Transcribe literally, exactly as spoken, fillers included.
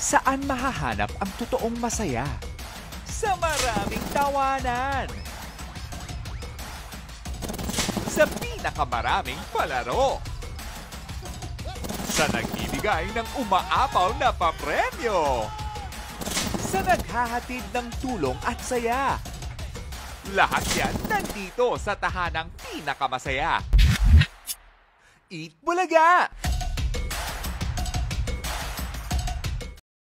Saan mahahanap ang totoong masaya? Sa maraming tawanan. Sa pinakamaraming palaro. Sa nagbibigay ng umaapaw na papremyo. Sa naghahatid ng tulong at saya. Lahat yan nandito sa tahanang pinakamasaya. Eat Bulaga!